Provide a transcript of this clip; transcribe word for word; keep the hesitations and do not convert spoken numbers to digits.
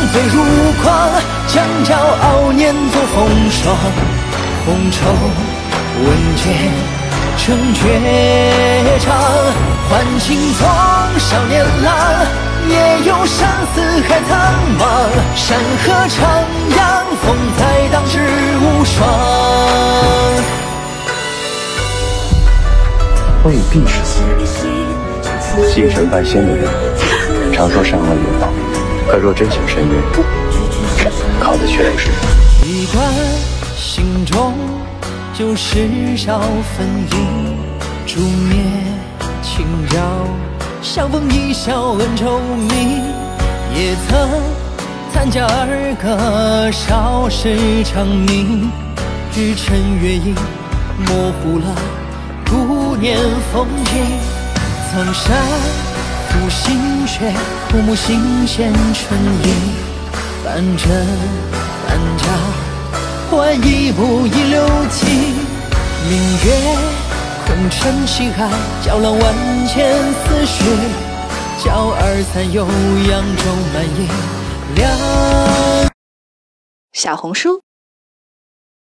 醉如狂，将骄傲碾作风霜。红绸文笺成绝唱，唤醒从少年郎，也有生死海苍茫。山河徜徉，风采当之无双。 未必是死人，心神半仙的人，常说山外有宝，可若真想深渊，靠的却不是人。 一贯心中就是少分阴，烛灭轻绕，相逢一笑恩仇明。也曾参加儿歌，少时长鸣，日沉月影，模糊了古年风景。苍山覆新雪，枯木新鲜春意，半真半假，换一步一流情。明月空沉西海，交浪万千思绪，教二三悠扬中满盈亮。 小红书